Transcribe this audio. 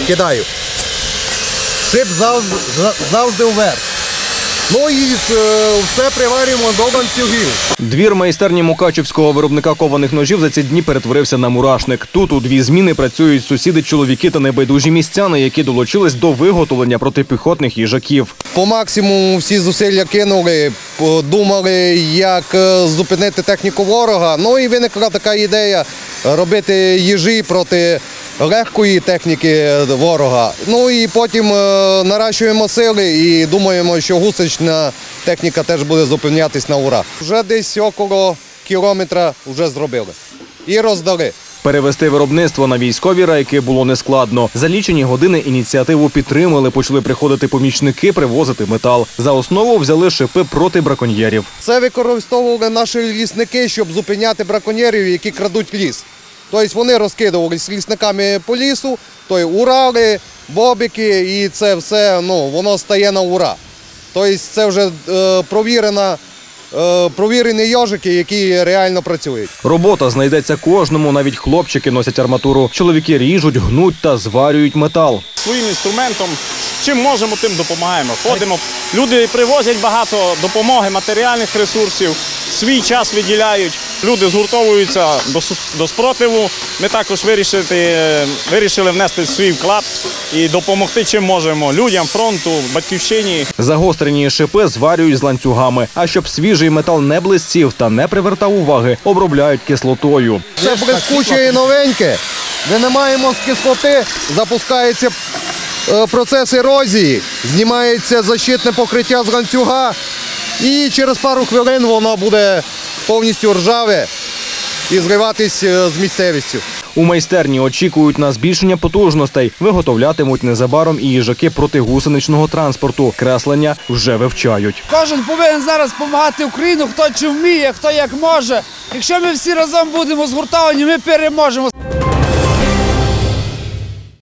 кидаю. Шип завжди вверх. Ну і все приварюємо до ланцюгів. Двір майстерні мукачівського виробника кованих ножів за ці дні перетворився на мурашник. Тут у дві зміни працюють сусіди, чоловіки та небайдужі містяни, які долучились до виготовлення протипіхотних їжаків. По максимуму всі зусилля кинули, думали, як зупинити техніку ворога. Ну і виникла така ідея робити їжі проти легкої техніки ворога. Ну і потім наращуємо сили і думаємо, що гусенична техніка теж буде зупинятись на ура. Вже десь около кілометра вже зробили і роздали. Перевести виробництво на військові рейки було нескладно. За лічені години ініціативу підтримали, почали приходити помічники привозити метал. За основу взяли шипи проти браконьєрів. Це використовували наші лісники, щоб зупиняти браконьєрів, які крадуть ліс. Тобто вони розкидувалися лісниками по лісу, урали, бобики, і це все воно стає на ура. Тобто це вже провірені йожики, які реально працюють. Робота знайдеться кожному, навіть хлопчики носять арматуру. Чоловіки ріжуть, гнуть та зварюють метал. Своїм інструментом, чим можемо, тим допомагаємо. Ходимо, люди привозять багато допомоги, матеріальних ресурсів, свій час виділяють. Люди згуртовуються до спротиву. Ми також вирішили внести свій вклад і допомогти, чим можемо, людям, фронту, батьківщині. Загострені шипи зварюють з ланцюгами. А щоб свіжий метал не блистів та не привертав уваги, обробляють кислотою. Це блискуче і новеньке. Винімаємо з кислоти, запускається процес ерозії, знімається защитне покриття з ланцюга і через пару хвилин воно буде повністю ржаве і зливатись з місцевістю. У майстерні очікують на збільшення потужностей. Виготовлятимуть незабаром і їжаки протигусеничного транспорту. Креслення вже вивчають. Кожен повинен зараз допомагати Україну, хто чи вміє, хто як може. Якщо ми всі разом будемо згуртовані, ми переможемо.